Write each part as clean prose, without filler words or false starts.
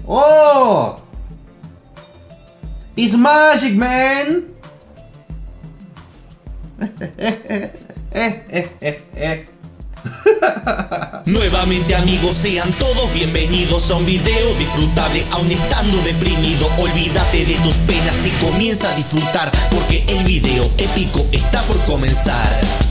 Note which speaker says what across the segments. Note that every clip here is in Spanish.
Speaker 1: ¡Oh! It's magic, man.
Speaker 2: Nuevamente amigos, sean todos bienvenidos a un video disfrutable aún estando deprimido. Olvídate de tus penas y comienza a disfrutar, porque el video épico está por comenzar.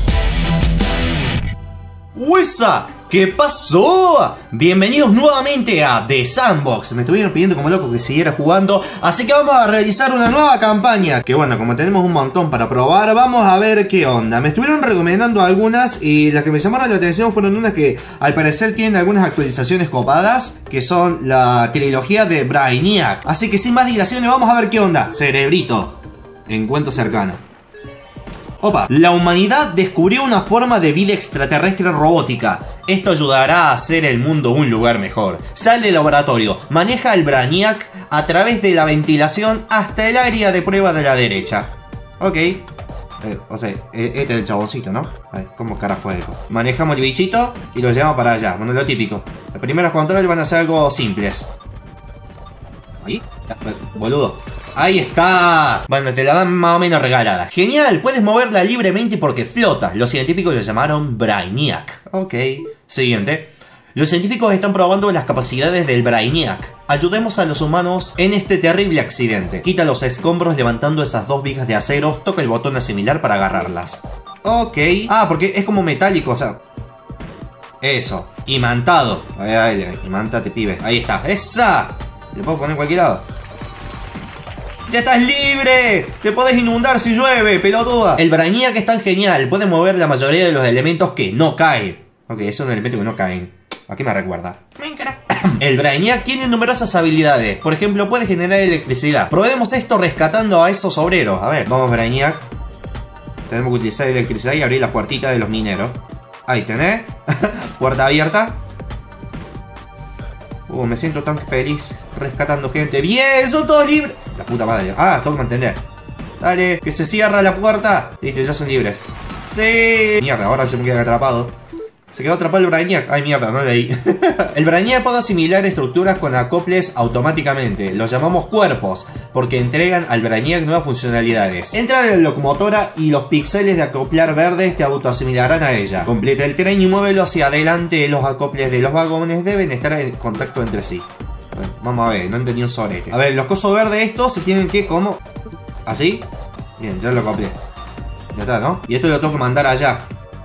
Speaker 1: ¡Huesa! ¿Qué pasó? Bienvenidos nuevamente a The Sandbox. Me estuvieron pidiendo como loco que siguiera jugando, así que vamos a realizar una nueva campaña. Que bueno, como tenemos un montón para probar, vamos a ver qué onda. Me estuvieron recomendando algunas y las que me llamaron la atención fueron unas que al parecer tienen algunas actualizaciones copadas, que son la trilogía de Brainiac. Así que sin más dilaciones vamos a ver qué onda. Cerebrito, encuentro cercano. Opa, la humanidad descubrió una forma de vida extraterrestre robótica. Esto ayudará a hacer el mundo un lugar mejor. Sal del laboratorio, maneja el Brainiac a través de la ventilación hasta el área de prueba de la derecha. Ok. O sea, este es el chaboncito, ¿no? A ver, ¿cómo carajo es? Manejamos el bichito y lo llevamos para allá. Bueno, lo típico. Los primeros controles van a ser algo simples. ¿Ahí? Boludo. ¡Ahí está! Bueno, te la dan más o menos regalada. ¡Genial! Puedes moverla libremente porque flota. Los científicos lo llamaron Brainiac. Ok. Siguiente. Los científicos están probando las capacidades del Brainiac. Ayudemos a los humanos en este terrible accidente. Quita los escombros levantando esas dos vigas de acero. Toca el botón similar para agarrarlas. Ok. Ah, porque es como metálico, o sea... Eso. Imantado. Ahí, imántate, pibe. Ahí está. ¡Esa! Le puedo poner en cualquier lado. ¡Ya estás libre! ¡Te podés inundar si llueve, pelotuda! El Brainiac es tan genial, puede mover la mayoría de los elementos que no caen. Ok, es un elemento que no caen. ¿A qué me recuerda? El Brainiac tiene numerosas habilidades. Por ejemplo, puede generar electricidad. Probemos esto rescatando a esos obreros. A ver, vamos Brainiac. Tenemos que utilizar electricidad y abrir la puertita de los mineros. Ahí tenés. Puerta abierta. Me siento tan feliz rescatando gente. ¡Bien! ¡Son todos libres! La puta madre. Ah, tengo que mantener. Dale, que se cierra la puerta. Listo, ya son libres. ¡Sí! Mierda, ahora yo me quedé atrapado. Se quedó atrapado el Brainiac. Ay, mierda, no leí. El Brainiac puede asimilar estructuras con acoples automáticamente. Los llamamos cuerpos, porque entregan al Brainiac nuevas funcionalidades. Entra en la locomotora y los píxeles de acoplar verdes te autoasimilarán a ella. Completa el tren y muévelo hacia adelante. Los acoples de los vagones deben estar en contacto entre sí. Bueno, vamos a ver, no entendí un sorete. A ver, los cosos verdes estos se tienen que como... ¿Así? Bien, ya lo acoplé. Ya está, ¿no? Y esto lo tengo que mandar allá.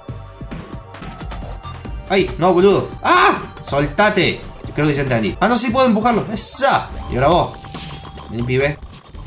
Speaker 1: ¡Ay! ¡No, boludo! ¡Ah! ¡Soltate! Creo que ya entendí. ¡Ah, no! Sí puedo empujarlo. ¡Esa! Y ahora vos. Vení, pibe.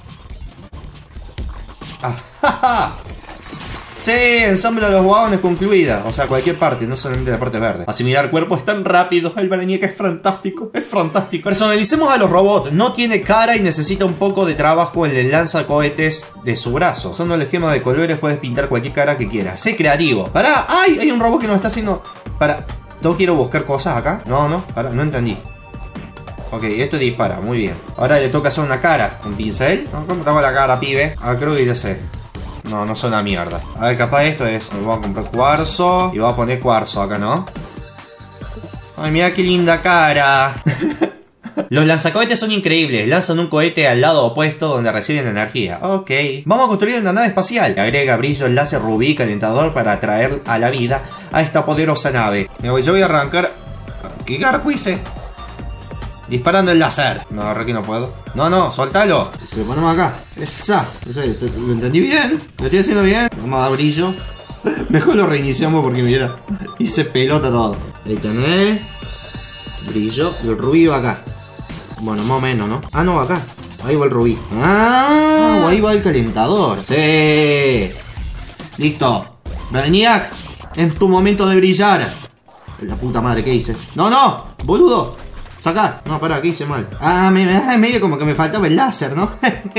Speaker 1: ¡Ah! ¡Ja, ja! ¡Sí! Ensamble de los vagones concluida. O sea, cualquier parte, no solamente la parte verde. Asimilar cuerpos es tan rápido. El Brainiac es fantástico. Es fantástico. Personalicemos a los robots. No tiene cara y necesita un poco de trabajo en el lanzacohetes de su brazo. Usando el esquema de colores puedes pintar cualquier cara que quieras. Sé creativo. ¡Pará! ¡Ay! Hay un robot que nos está haciendo... Para... ¿No quiero buscar cosas acá? No, para, no entendí. Ok, esto dispara, muy bien. Ahora le toca hacer una cara. ¿Un pincel? ¿No? ¿Cómo tengo la cara, pibe? Ah, creo que ya sé. No, no son una mierda. A ver, capaz esto es... Me voy a comprar cuarzo. Y voy a poner cuarzo acá, ¿no? Ay, mira qué linda cara. Los lanzacohetes son increíbles. Lanzan un cohete al lado opuesto donde reciben energía. Ok. Vamos a construir una nave espacial. Agrega brillo, láser rubí, calentador para atraer a la vida a esta poderosa nave. Yo voy a arrancar... ¿Qué carajo hice? Disparando el láser. No, agarré que no puedo. No, soltalo. Se lo ponemos acá. Esa. ¿Lo entendí bien? ¿Lo estoy haciendo bien? Vamos a dar brillo. Mejor lo reiniciamos porque mira. Hice pelota todo. Ahí tenés. Brillo. Y el rubí va acá. Bueno, más o menos, ¿no? Ah, no, acá. Ahí va el rubí. Ah, ahí va el calentador. Sí. Listo. Brainiac, es tu momento de brillar. La puta madre, ¿qué hice? No, boludo. Saca. No, pará, ¿qué hice mal? Ah, medio como que me faltaba el láser, ¿no?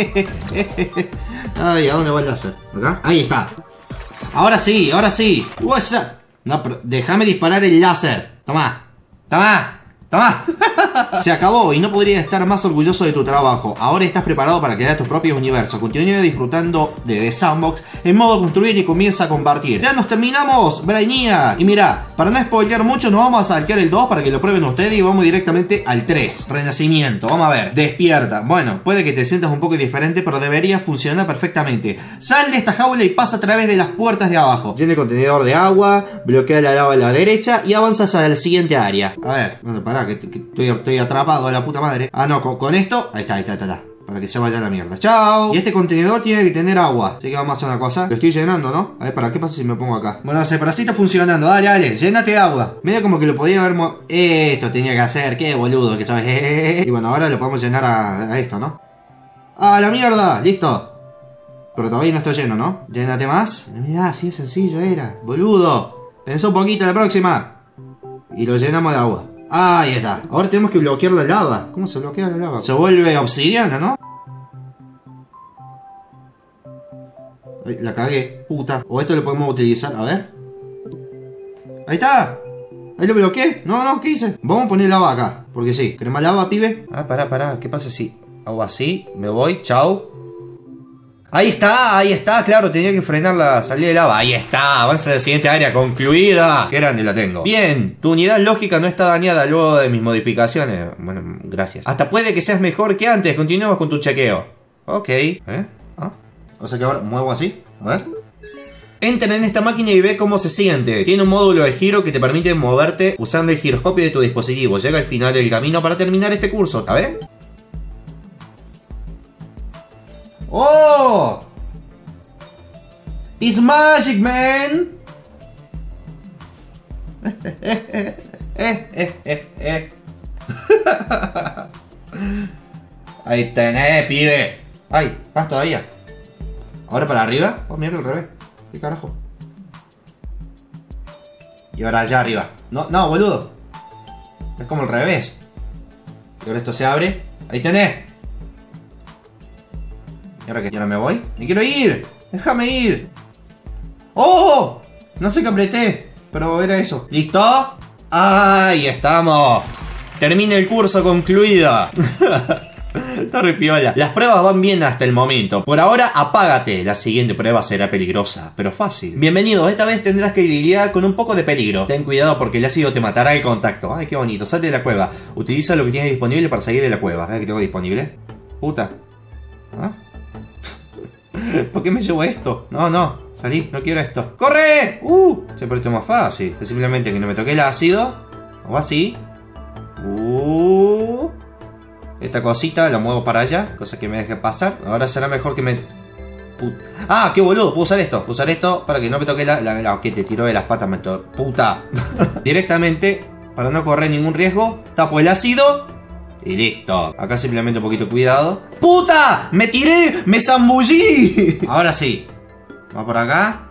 Speaker 1: Ay, ¿a dónde va el láser? ¿Acá? Ahí está. Ahora sí. What's up? No, pero déjame disparar el láser. Toma. ¡Toma! Se acabó y no podría estar más orgulloso de tu trabajo. Ahora estás preparado para crear tus propios universos. Continúa disfrutando de The Sandbox en modo construir y comienza a compartir. Ya nos terminamos, Brainiac. Y mira, para no spoilear mucho, nos vamos a saltear el 2 para que lo prueben ustedes y vamos directamente al 3. Renacimiento. Vamos a ver. Despierta. Bueno, puede que te sientas un poco diferente, pero debería funcionar perfectamente. Sal de esta jaula y pasa a través de las puertas de abajo. Llena el contenedor de agua, bloquea la lava a la derecha y avanzas a la siguiente área. A ver, bueno, pará, que estoy atrapado a la puta madre. Ah, no, con esto. Ahí está. Para que se vaya a la mierda. ¡Chao! Y este contenedor tiene que tener agua. Así que vamos a hacer una cosa. Lo estoy llenando, ¿no? A ver, ¿para qué pasa si me pongo acá? Bueno, no sé, pero así está funcionando. Dale, llénate de agua. Medio como que lo podía haber... Esto tenía que hacer. Qué boludo que sabes. Y bueno, ahora lo podemos llenar a esto, ¿no? ¡Ah, la mierda! Listo. Pero todavía no está lleno, ¿no? Llénate más. Mirá, así de sencillo era. Boludo. Pensá un poquito la próxima. Y lo llenamos de agua. Ahí está. Ahora tenemos que bloquear la lava. ¿Cómo se bloquea la lava? Se vuelve obsidiana, ¿no? Ay, la cagué, puta. O esto lo podemos utilizar, a ver. Ahí está. Ahí lo bloqueé. No, ¿qué hice? Vamos a poner lava acá. Porque sí. ¿Crema lava, pibe? Ah, pará. ¿Qué pasa si hago así? Me voy, chao. Ahí está, claro, tenía que frenar la salida de lava. Ahí está, avanza a la siguiente área, concluida. Qué grande la tengo. Bien, tu unidad lógica no está dañada luego de mis modificaciones. Bueno, gracias. Hasta puede que seas mejor que antes. Continuemos con tu chequeo. Ok. O sea que ahora muevo así. A ver. Entra en esta máquina y ve cómo se siente. Tiene un módulo de giro que te permite moverte usando el giroscopio de tu dispositivo. Llega al final del camino para terminar este curso, ¿sabes? ¡Oh! ¡It's magic, man! Ahí tenés, pibe. Ay, más todavía. Ahora para arriba. Oh, mira al revés. ¿Qué carajo? Y ahora allá arriba. No, boludo. Es como al revés. Y ahora esto se abre. Ahí tenés. ¿Y ahora qué? ¿Y ahora me voy? ¡Me quiero ir! ¡Déjame ir! ¡Oh! No sé qué apreté, pero era eso. ¿Listo? ¡Ahí estamos! Termina el curso concluido. Está re piola. Las pruebas van bien hasta el momento. Por ahora, apágate. La siguiente prueba será peligrosa, pero fácil. Bienvenido, esta vez tendrás que lidiar con un poco de peligro. Ten cuidado porque el ácido te matará el contacto. Ay, qué bonito. Sal de la cueva. Utiliza lo que tienes disponible para salir de la cueva. A ver qué tengo disponible. Puta. ¿Ah? ¿Por qué me llevo esto? No, salí, no quiero esto. ¡Corre! Se pero esto es más fácil. Es simplemente que no me toque el ácido. O así. Esta cosita la muevo para allá. Cosa que me deje pasar. Ahora será mejor que me... ¡Ah, qué boludo! Puedo usar esto. Puedo usar esto para que no me toque la que te tiró de las patas. ¡Puta! Directamente, para no correr ningún riesgo, tapo el ácido. Y listo. Acá simplemente un poquito de cuidado. ¡Puta! ¡Me tiré! ¡Me zambullí! Ahora sí. Vamos por acá.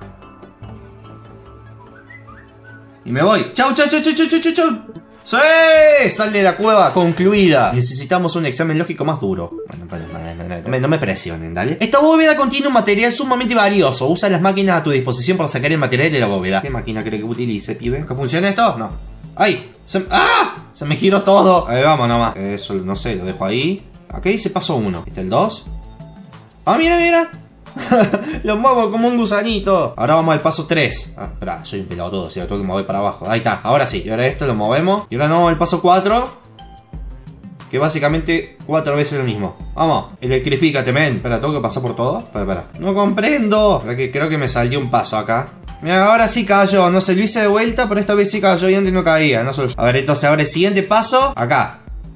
Speaker 1: Y me voy. ¡Chau! ¡Sí! Sal de la cueva. Concluida. Necesitamos un examen lógico más duro. Bueno, no me presionen, dale. Esta bóveda contiene un material sumamente valioso. Usa las máquinas a tu disposición para sacar el material de la bóveda. ¿Qué máquina cree que utilice, pibe? ¿Que funciona esto? No. ¡Ay! Se me giró todo. Ahí vamos nomás. Eso, no sé, lo dejo ahí. Acá dice paso 1. ¿Este el 2? ¡Ah, mira! Lo muevo como un gusanito. Ahora vamos al paso 3. Ah, espera, soy un pelotudo, si lo tengo que mover para abajo. Ahí está, ahora sí. Y ahora esto lo movemos. Y ahora nos vamos al paso 4. Que básicamente 4 veces lo mismo. Vamos, electrifícate, men. Espera, ¿tengo que pasar por todo? Espera. No comprendo. Creo que me salió un paso acá. Mira, ahora sí cayó. No sé, lo hice de vuelta, pero esta vez sí cayó y antes no caía. No solo... A ver, entonces ahora el siguiente paso. Acá.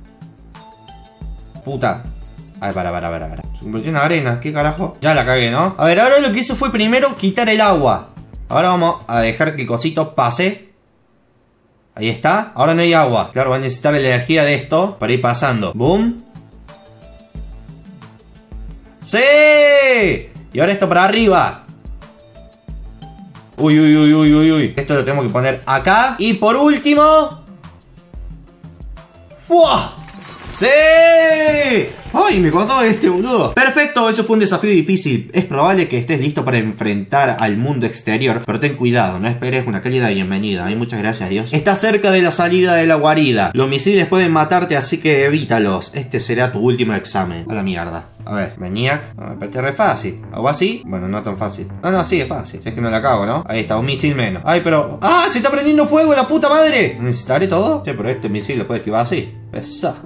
Speaker 1: Puta. A ver, para. Se convirtió en arena. ¿Qué carajo? Ya la cagué, ¿no? A ver, ahora lo que hice fue primero quitar el agua. Ahora vamos a dejar que el cosito pase. Ahí está. Ahora no hay agua. Claro, va a necesitar la energía de esto para ir pasando. Boom. ¡Sí! Y ahora esto para arriba. Uy. Esto lo tenemos que poner acá. Y por último... ¡Fua! ¡Sí! ¡Ay, me contó este boludo! Perfecto, eso fue un desafío difícil. Es probable que estés listo para enfrentar al mundo exterior, pero ten cuidado, no esperes una cálida bienvenida. Ay, muchas gracias, Dios. Estás cerca de la salida de la guarida. Los misiles pueden matarte, así que evítalos. Este será tu último examen. A la mierda. A ver, Maniac. Me parece re fácil. ¿Algo así? Bueno, no tan fácil. No, sí, es fácil. Si es que no la cago, ¿no? Ahí está, un misil menos. Ay, pero... ¡Ah! ¡Se está prendiendo fuego, la puta madre! ¿Necesitaré todo? Sí, pero este misil lo puede esquivar así. Esa.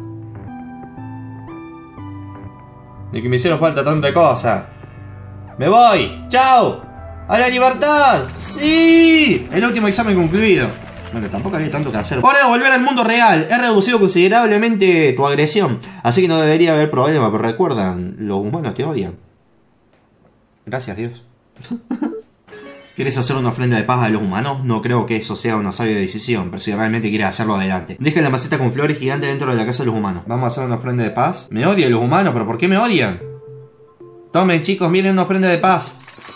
Speaker 1: De que me hicieron falta tanta cosa. ¡Me voy! ¡Chao! ¡A la libertad! ¡Sí! El último examen concluido. Bueno, tampoco había tanto que hacer. Hora de volver al mundo real. He reducido considerablemente tu agresión, así que no debería haber problema. Pero recuerdan, los humanos te odian. Gracias, Dios. ¿Quieres hacer una ofrenda de paz a los humanos? No creo que eso sea una sabia decisión, pero si realmente quieres hacerlo, adelante. Deja la maceta con flores gigante dentro de la casa de los humanos. Vamos a hacer una ofrenda de paz. Me odian los humanos, pero ¿por qué me odian? Tomen, chicos, miren una ofrenda de paz.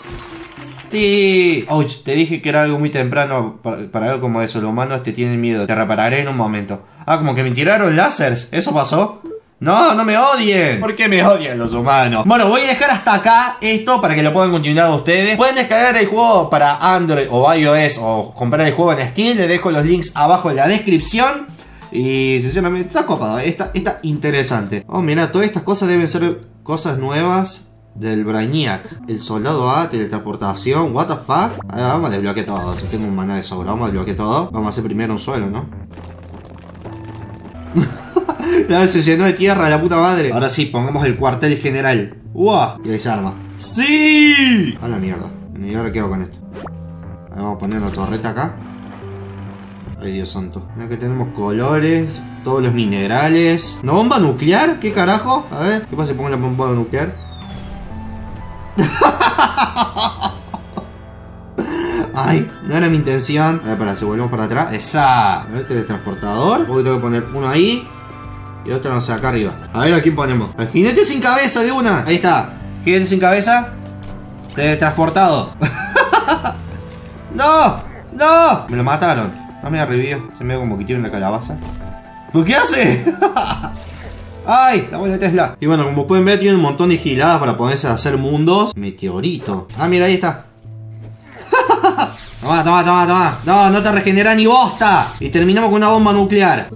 Speaker 1: Sí. Ouch, te dije que era algo muy temprano para ver cómo eso. Los humanos te tienen miedo. Te repararé en un momento. Ah, como que me tiraron láseres. ¿Eso pasó? No, no me odien. ¿Por qué me odian los humanos? Bueno, voy a dejar hasta acá esto para que lo puedan continuar ustedes. Pueden descargar el juego para Android o iOS o comprar el juego en Steam. Les dejo los links abajo en la descripción. Y sinceramente está copado, está interesante. Oh, mira, todas estas cosas deben ser cosas nuevas del Brainiac. El soldado A, teletransportación, what the fuck. Vamos a desbloquear todo, si tengo un maná de sobra. Vamos a desbloquear todo. Vamos a hacer primero un suelo, ¿no? Se llenó de tierra, la puta madre. Ahora sí, pongamos el cuartel general. ¡Uah! Y ahí se arma. ¡Sí! A la mierda. ¿Y ahora qué hago con esto? Vamos a poner una torreta acá. Ay, Dios santo. Mira que tenemos colores, todos los minerales. ¿Una bomba nuclear? ¿Qué carajo? A ver, ¿qué pasa si pongo la bomba nuclear? Ay, no era mi intención. A ver, para, si volvemos para atrás. ¡Esa! A ver, este transportador. Hoy tengo que poner uno ahí y otro, no sé, acá arriba. A ver, ¿a quién ponemos? Al jinete sin cabeza de una. Ahí está. Jinete sin cabeza. Teletransportado. ¡No! ¡No! Me lo mataron. No me revivió. Se me ve como que tiene una calabaza. ¿Por qué hace? ¡Ay! La bola de Tesla. Y bueno, como pueden ver, tiene un montón de giladas para ponerse a hacer mundos. Meteorito. Ah, mira, ahí está. Toma, toma, toma, toma. No, no te regenera ni bosta. Y terminamos con una bomba nuclear.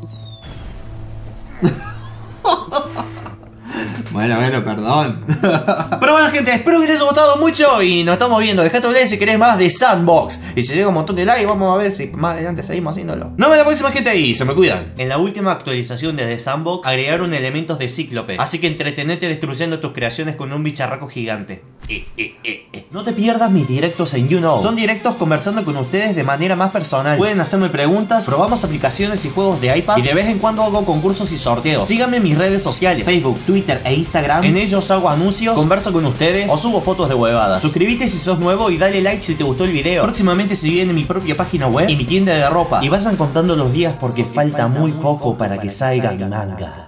Speaker 1: Bueno, perdón. Pero bueno, gente, espero que les haya gustado mucho. Y nos estamos viendo. Dejá tu like si querés más de Sandbox. Y si llega un montón de likes, vamos a ver si más adelante seguimos haciéndolo. Nos vemos la próxima, gente, y se me cuidan. En la última actualización de The Sandbox agregaron elementos de Cíclope, así que entretenete destruyendo tus creaciones con un bicharraco gigante. No te pierdas mis directos en YouKnow. Son directos conversando con ustedes de manera más personal. Pueden hacerme preguntas, probamos aplicaciones y juegos de iPad, y de vez en cuando hago concursos y sorteos. Síganme en mis redes sociales, Facebook, Twitter e Instagram. En ellos hago anuncios, converso con ustedes o subo fotos de huevadas. Suscríbete si sos nuevo y dale like si te gustó el video. Próximamente se viene mi propia página web y mi tienda de ropa. Y vayan contando los días porque falta muy poco para que salga mi manga.